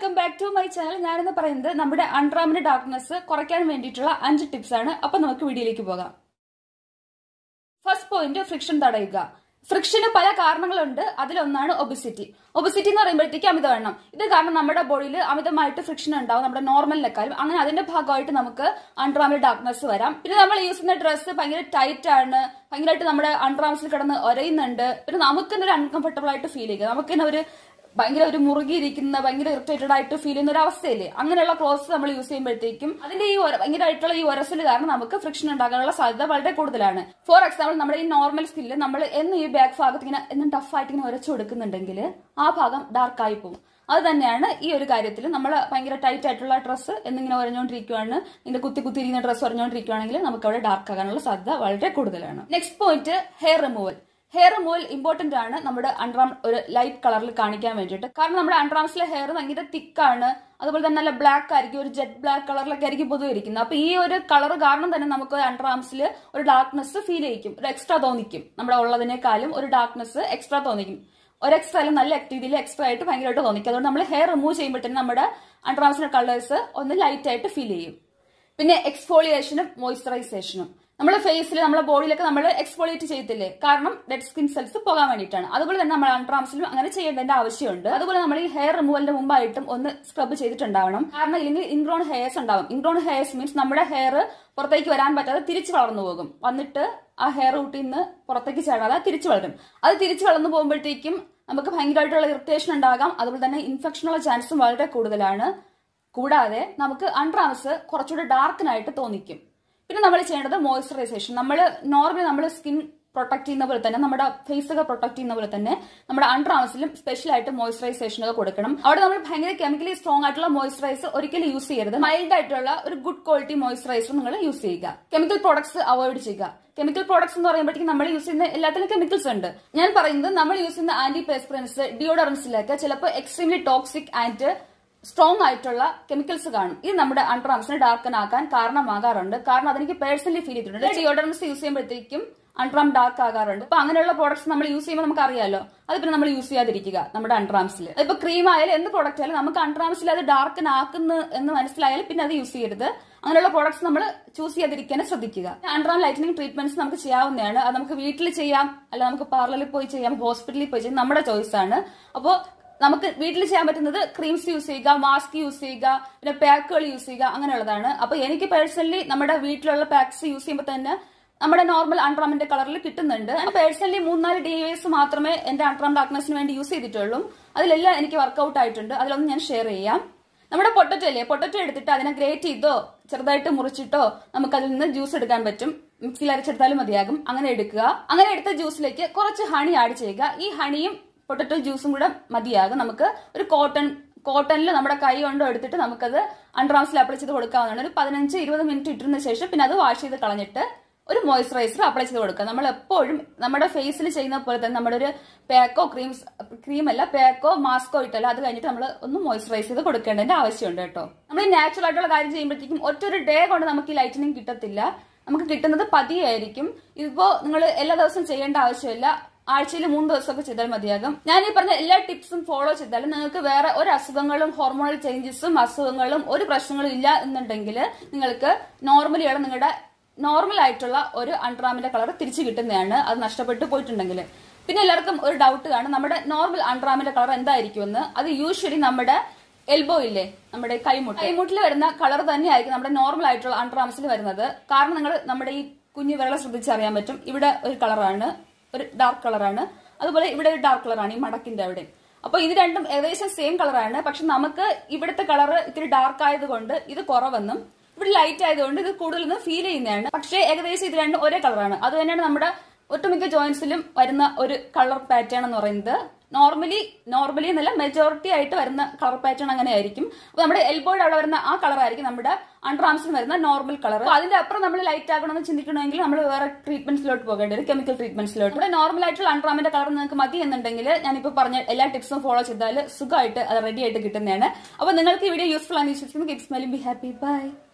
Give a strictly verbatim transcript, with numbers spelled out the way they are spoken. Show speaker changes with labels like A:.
A: Welcome back to my channel. ഞാനെന്ന് പറയുന്നത് നമ്മുടെ അണ്ടർആർമിന്റെ ഡാർക്ക്നെസ് കുറയ്ക്കാൻ വേണ്ടിയിട്ടുള്ള അഞ്ച് ടിപ്സ് ആണ്. അപ്പൊ നമുക്ക് വീഡിയോയിലേക്ക് പോകാം. ഫസ്റ്റ് പോയിന്റ്, ഫ്രിക്ഷൻ തടയുക. ഫ്രിക്ഷന് പല കാരണങ്ങളുണ്ട്. അതിലൊന്നാണ് ഒബിസിറ്റി. ഒബിസിറ്റി എന്ന് പറയുമ്പോഴത്തേക്ക് അമിതവണ്ണം. ഇത് കാരണം നമ്മുടെ ബോഡിയിൽ അമിതമായിട്ട് ഫ്രിക്ഷൻ ഉണ്ടാവും, നമ്മുടെ നോർമലിനെക്കാളും. അങ്ങനെ അതിന്റെ ഭാഗമായിട്ട് നമുക്ക് അണ്ടർആർമിൽ ഡാർക്ക്നെസ് വരാം. പിന്നെ നമ്മൾ യൂസ് ചെയ്യുന്ന ഡ്രസ്സ് ഭയങ്കര ടൈറ്റ് ആണ്, ഭയങ്കരമായിട്ട് നമ്മുടെ അണ്ടർആർംസിൽ കിടന്ന് ഒരയുന്നുണ്ട്. പിന്നെ നമുക്ക് തന്നെ ഒരു അൺകംഫർട്ടബിൾ ആയിട്ട് ഫീൽ ചെയ്യുക, നമുക്ക് തന്നെ ഒരു ഭയങ്കര ഒരു മുറുകിയിരിക്കുന്ന ഭയങ്കര ഇറിറ്റേറ്റഡ് ആയിട്ട് ഫീൽ ചെയ്യുന്ന ഒരു അവസ്ഥയില്ലേ. അങ്ങനെയുള്ള ക്ലോത്ത്സ് നമ്മൾ യൂസ് ചെയ്യുമ്പോഴത്തേക്കും അതിന്റെ ഈ ഭയങ്കരമായിട്ടുള്ള ഈ ഒരസൽ കാരണം നമുക്ക് ഫ്രിക്ഷൻ ഉണ്ടാകാനുള്ള സാധ്യത വളരെ കൂടുതലാണ്. ഫോർ എക്സാമ്പിൾ, നമ്മുടെ ഈ നോർമൽ സ്കിന്നിൽ നമ്മൾ എന്ന് ഈ ബാക്ക് ഭാഗത്ത് ഇങ്ങനെ എന്നും ടഫായിട്ട് ഇങ്ങനെ ഉരച്ചു കൊടുക്കുന്നുണ്ടെങ്കിൽ ആ ഭാഗം ഡാർക്ക് ആയി പോകും. അത് തന്നെയാണ് ഈ ഒരു കാര്യത്തിൽ. നമ്മൾ ഭയങ്കര ടൈറ്റ് ആയിട്ടുള്ള ഡ്രസ്സ് എന്നിങ്ങനെ ഉരഞ്ഞുകൊണ്ടിരിക്കുകയാണ്, ഇതിന്റെ കുത്തി കുത്തി ഇരിക്കുന്ന ഡ്രസ്സ് ഉരഞ്ഞുകൊണ്ടിരിക്കുകയാണെങ്കിൽ നമുക്ക് അവിടെ ഡാർക്ക് ആകാനുള്ള സാധ്യത വളരെ കൂടുതലാണ്. Next point, hair removal. Hair removal important ആണ് നമ്മുടെ അണ്ടർആം ഒരു ലൈറ്റ് കളറിൽ കാണിക്കാൻ വേണ്ടിയിട്ട്. കാരണം നമ്മുടെ അണ്ടർആംസിലെ ഹെയർ ഭയങ്കര തിക്കാണ്, അതുപോലെ തന്നെ നല്ല ബ്ലാക്ക് ആയിരിക്കും, ഒരു ജെറ്റ് ബ്ലാക്ക് കളറിലൊക്കെ ആയിരിക്കും പൊതുവെ ഇരിക്കുന്നത്. അപ്പൊ ഈ ഒരു കളർ കാരണം തന്നെ നമുക്ക് അണ്ടർആംസിൽ ഒരു ഡാർക്ക്നെസ് ഫീൽ ചെയ്യിക്കും, ഒരു എക്സ്ട്രാ തോന്നിക്കും. നമ്മുടെ ഉള്ളതിനേക്കാളും ഒരു ഡാർക്ക്നെസ് എക്സ്ട്രാ തോന്നിക്കും. ഒരു എക്സ്ട്രാ അല്ല, നല്ല രീതിയിൽ എക്സ്ട്രാ ആയിട്ട് ഭയങ്കരമായിട്ട് തോന്നിക്കും. അതുകൊണ്ട് നമ്മൾ ഹെയർ റിമൂവ് ചെയ്യുമ്പോഴത്തേനും നമ്മുടെ അണ്ടർആംസിന്റെ കളേഴ്സ് ഒന്ന് ലൈറ്റ് ആയിട്ട് ഫീൽ ചെയ്യും. പിന്നെ എക്സ്ഫോളിയേഷനും മോയ്സ്ചറൈസേഷനും. നമ്മുടെ ഫേസിൽ നമ്മുടെ ബോഡിയിലൊക്കെ നമ്മൾ എക്സ്ഫോളിയേറ്റ് ചെയ്യത്തില്ലേ, കാരണം ഡെഡ് സ്കിൻ സെൽസ് പോകാൻ വേണ്ടിയിട്ടാണ്. അതുപോലെ തന്നെ നമ്മുടെ അണ്ടർആംസിലും അങ്ങനെ ചെയ്യേണ്ടതിന്റെ ആവശ്യമുണ്ട്. അതുപോലെ നമ്മൾ ഈ ഹെയർ റിമൂവലിന്റെ മുമ്പായിട്ടും ഒന്ന് സ്ക്രബ് ചെയ്തിട്ടുണ്ടാവണം. കാരണം ഇല്ലെങ്കിൽ ഇൻഗ്രോൺ ഹെയർസ് ഉണ്ടാവും. ഇൻഗ്രോൺ ഹെയർസ് മീൻസ് നമ്മുടെ ഹെയർ പുറത്തേക്ക് വരാൻ പറ്റാതെ തിരിച്ചു വളർന്നു പോകും. വന്നിട്ട് ആ ഹെയർ റൂട്ടിൽ നിന്ന് പുറത്തേക്ക് ചാടാതെ തിരിച്ചു വളരും. അത് തിരിച്ചു വളർന്നു പോകുമ്പോഴത്തേക്കും നമുക്ക് ഭയങ്കരമായിട്ടുള്ള ഇറിറ്റേഷൻ ഉണ്ടാകാം. അതുപോലെ തന്നെ ഇൻഫെക്ഷനുള്ള ചാൻസും വളരെ കൂടുതലാണ്. കൂടാതെ നമുക്ക് അണ്ടർആംസ് കുറച്ചുകൂടി ഡാർക്കനായിട്ട് തോന്നിക്കും. പിന്നെ നമ്മൾ ചെയ്യേണ്ടത് മോയ്സ്ചറൈസേഷൻ. നമ്മൾ നോർമലി നമ്മൾ സ്കിൻ പ്രൊട്ടക്ട് ചെയ്യുന്ന പോലെ തന്നെ നമ്മുടെ ഫേസ് ഒക്കെ പ്രൊട്ടക്ട് ചെയ്യുന്ന പോലെ തന്നെ നമ്മുടെ അണ്ടർആംസിലും സ്പെഷ്യൽ ആയിട്ട് മോയ്സ്ചറൈസേഷൻ ഒക്കെ കൊടുക്കണം. അവിടെ നമ്മൾ ഭയങ്കര കെമിക്കലി സ്ട്രോങ് ആയിട്ടുള്ള മോയ്സ്ചറൈസർ ഒരിക്കലും യൂസ് ചെയ്യരുത്. മൈൽഡ് ആയിട്ടുള്ള ഒരു ഗുഡ് ക്വാളിറ്റി മോയ്സ്ചറൈസർ നിങ്ങൾ യൂസ് ചെയ്യുക. കെമിക്കൽ പ്രോഡക്ട്സ് അവോയ്ഡ് ചെയ്യുക. കെമിക്കൽ പ്രോഡക്ട്സ് എന്ന് പറയുമ്പോഴത്തേക്കും നമ്മൾ യൂസ് ചെയ്യുന്ന എല്ലാത്തിലും കെമിക്കൽസ് ഉണ്ട്. ഞാൻ പറയുന്നത് നമ്മൾ യൂസ് ചെയ്യുന്ന ആന്റി പെർസ്പിറൻസ്, ഡിയോഡറൻസിലൊക്കെ ചിലപ്പോൾ എക്സ്ട്രീംലി ടോക്സിക് ആൻഡ് സ്ട്രോങ് ആയിട്ടുള്ള കെമിക്കൽസ് കാണും. ഇത് നമ്മുടെ അണ്ടർആംസിനെ ഡാർക്കൻ ആക്കാൻ കാരണമാകാറുണ്ട്. കാരണം അതെനിക്ക് പേഴ്സണലി ഫീൽ ചെയ്തിട്ടുണ്ട്. ഡിയോഡറൻസ് യൂസ് ചെയ്യുമ്പോഴത്തേക്കും അണ്ടർആം ഡാർക്ക് ആകാറുണ്ട്. അപ്പൊ അങ്ങനെയുള്ള പ്രോഡക്ട്സ് നമ്മൾ യൂസ് ചെയ്യുമ്പോൾ നമുക്ക് അറിയാലോ, അത് പിന്നെ നമ്മൾ യൂസ് ചെയ്യാതിരിക്കുക നമ്മുടെ അണ്ടർആംസിൽ. ഇപ്പൊ ക്രീം ആയാലും എന്ത് പ്രോഡക്റ്റ് ആയാലും നമുക്ക് അണ്ടർആംസിൽ അത് ഡാർക്കൻ ആക്കുന്നു എന്ന് മനസ്സിലായാലും പിന്നെ അത് യൂസ് ചെയ്യരുത്. അങ്ങനെയുള്ള പ്രോഡക്ട്സ് നമ്മൾ ചൂസ് ചെയ്യാതിരിക്കാൻ ശ്രദ്ധിക്കുക. അണ്ടർആം ലൈറ്റനിങ് ട്രീറ്റ്മെന്റ്സ് നമുക്ക് ചെയ്യാവുന്നതാണ്. അത് നമുക്ക് വീട്ടിൽ ചെയ്യാം, അല്ല നമുക്ക് പാർലറിൽ പോയി ചെയ്യാം, ഹോസ്പിറ്റലിൽ പോയി ചെയ്യാം, നമ്മുടെ ചോയ്സ് ആണ്. അപ്പോൾ നമുക്ക് വീട്ടിൽ ചെയ്യാൻ പറ്റുന്നത് ക്രീംസ് യൂസ് ചെയ്യുക, മാസ്ക് യൂസ് ചെയ്യുക, പിന്നെ പാക്കുകൾ യൂസ് ചെയ്യുക, അങ്ങനെയുള്ളതാണ്. അപ്പൊ എനിക്ക് പേഴ്സണലി നമ്മുടെ വീട്ടിലുള്ള പാക്സ് യൂസ് ചെയ്യുമ്പോൾ തന്നെ നമ്മുടെ നോർമൽ അണ്ടർആമിന്റെ കളറിൽ കിട്ടുന്നുണ്ട്. പേഴ്സണലി മൂന്നാല് ഡി എസ് മാത്രമേ എന്റെ അണ്ടർആം ഡാർക്ക്നെസ്സിന് വേണ്ടി യൂസ് ചെയ്തിട്ടുള്ളൂ. അതിലെല്ലാം എനിക്ക് വർക്ക്ഔട്ട് ആയിട്ടുണ്ട്. അതിലൊന്നും ഞാൻ ഷെയർ ചെയ്യാം. നമ്മുടെ പൊട്ടറ്റോ അല്ലേ, പൊട്ടറ്റോ എടുത്തിട്ട് അതിനെ ഗ്രേറ്റ് ചെയ്തോ ചെറുതായിട്ട് മുറിച്ചിട്ടോ നമുക്ക് അതിൽ നിന്ന് ജ്യൂസ് എടുക്കാൻ പറ്റും. മിക്സിയിൽ അരച്ചെടുത്താലും മതിയാകും. അങ്ങനെ എടുക്കുക. അങ്ങനെ എടുത്ത ജ്യൂസിലേക്ക് കുറച്ച് ഹണി ആഡ് ചെയ്യുക. ഈ ഹണിയും പൊട്ടറ്റോ ജ്യൂസും കൂടെ മതിയാകും. നമുക്ക് ഒരു കോട്ടൺ കോട്ടണിൽ നമ്മുടെ കൈ കൊണ്ടോ എടുത്തിട്ട് നമുക്കത് അണ്ടർആംസിൽ അപ്ലൈ ചെയ്ത് കൊടുക്കാവുന്നതാണ്. ഒരു പതിനഞ്ച് ഇരുപത് മിനിറ്റ് ഇട്ടിരുന്ന ശേഷം പിന്നെ അത് വാഷ് ചെയ്ത് കളഞ്ഞിട്ട് ഒരു മോയ്സ്ചറൈസർ അപ്ലൈ ചെയ്ത് കൊടുക്കുക. നമ്മൾ എപ്പോഴും നമ്മുടെ ഫേസിൽ ചെയ്യുന്ന പോലെ തന്നെ നമ്മുടെ ഒരു പാക്കോ ക്രീംസ് ക്രീമല്ല പാക്കോ മാസ്കോ ഇട്ടല്ല, അത് കഴിഞ്ഞിട്ട് നമ്മൾ ഒന്ന് മോയ്സ്ചറൈസ് ചെയ്ത് കൊടുക്കേണ്ടതിന്റെ ആവശ്യമുണ്ട് കേട്ടോ. നമ്മൾ നാച്ചുറൽ ആയിട്ടുള്ള കാര്യം ചെയ്യുമ്പോഴത്തേക്കും ഒറ്റൊരു ഡേ കൊണ്ട് നമുക്ക് ഈ ലൈറ്റനിങ് കിട്ടത്തില്ല. നമുക്ക് കിട്ടുന്നത് പതിയായിരിക്കും. ഇതിപ്പോ നിങ്ങൾ എല്ലാ ദിവസവും ചെയ്യേണ്ട ആവശ്യമില്ല. ആഴ്ചയിൽ മൂന്ന് ദിവസമൊക്കെ ചെയ്താൽ മതിയാകും. ഞാൻ ഈ പറഞ്ഞ എല്ലാ ടിപ്സും ഫോളോ ചെയ്താലും നിങ്ങൾക്ക് വേറെ ഒരു അസുഖങ്ങളും ഹോർമോണൽ ചേഞ്ചസും അസുഖങ്ങളും ഒരു പ്രശ്നങ്ങളും ഇല്ല എന്നുണ്ടെങ്കിൽ നിങ്ങൾക്ക് നോർമലിയാണ് നിങ്ങളുടെ നോർമൽ ആയിട്ടുള്ള ഒരു അണ്ടർആമിന്റെ കളർ തിരിച്ചു കിട്ടുന്നതാണ്, അത് നഷ്ടപ്പെട്ടു പോയിട്ടുണ്ടെങ്കിൽ. പിന്നെ എല്ലാവർക്കും ഒരു ഡൗട്ട് കാണും, നമ്മുടെ നോർമൽ അണ്ടർആമിന്റെ കളർ എന്തായിരിക്കുമെന്ന്. അത് യൂഷ്വലി നമ്മുടെ എൽബോ ഇല്ലേ, നമ്മുടെ കൈമുട്ട് കൈമുട്ടിൽ വരുന്ന കളർ തന്നെയായിരിക്കും നമ്മുടെ നോർമൽ ആയിട്ടുള്ള അണ്ടർആംസിൽ വരുന്നത്. കാരണം നിങ്ങൾ നമ്മുടെ ഈ കുഞ്ഞു വിരളെ ശ്രദ്ധിച്ചറിയാൻ പറ്റും. ഇവിടെ ഒരു കളറാണ്, ഒരു ഡാർക്ക് കളറാണ്, അതുപോലെ ഇവിടെ ഒരു ഡാർക്ക് കളറാണ് ഈ മടക്കിന്റെ അവിടെ. അപ്പൊ ഇത് രണ്ടും ഏകദേശം സെയിം കളറാണ്. പക്ഷെ നമുക്ക് ഇവിടുത്തെ കളർ ഇത്തിരി ഡാർക്ക് ആയതുകൊണ്ട് ഇത് കുറവെന്നും ഇവിടെ ലൈറ്റ് ആയതുകൊണ്ട് ഇത് കൂടുതലൊന്നും ഫീൽ ചെയ്യുന്നതാണ്. പക്ഷേ ഏകദേശം ഇത് രണ്ടും ഒരേ കളറാണ്. അത് തന്നെയാണ് നമ്മുടെ ഒട്ടുമിക്ക ജോയിന്റ്സിലും വരുന്ന ഒരു കളർ പാറ്റേൺ എന്ന് പറയുന്നത്. നോർമലി നോർമലി എന്നല്ല മെജോറിറ്റി ആയിട്ട് വരുന്ന കളർ പാറ്റേൺ അങ്ങനെ ആയിരിക്കും. അപ്പൊ നമ്മുടെ എൽബോയുടെ അവിടെ വരുന്ന ആ കളർ ആയിരിക്കും നമ്മുടെ അണ്ടർആംസിൽ വരുന്ന നോർമൽ കളർ. അതിന്റെ അപ്പുറം നമ്മൾ ലൈറ്റ് ആകണമെന്ന് ചിന്തിക്കണമെങ്കിൽ നമ്മൾ വേറെ ട്രീറ്റ്മെന്റ്സിലോട്ട് പോകേണ്ടി വരും, കെമിക്കൽ ട്രീറ്റ്മെന്റ്സിലോട്ട്. ഇവിടെ നോർമൽ ആയിട്ടുള്ള അണ്ടർആമിന്റെ കളർ നിങ്ങൾക്ക് മതി എന്നുണ്ടെങ്കിൽ ഞാനിപ്പോൾ പറഞ്ഞ എല്ലാ ടിപ്സും ഫോളോ ചെയ്താൽ സുഖമായിട്ട് അത് റെഡി ആയിട്ട് കിട്ടുന്നതാണ്. അപ്പൊ നിങ്ങൾക്ക് ഈ വീഡിയോ യൂസ്ഫുൾ ആണെന്ന് വിശ്വസിക്കുന്നു. Keep smiling, be happy, by.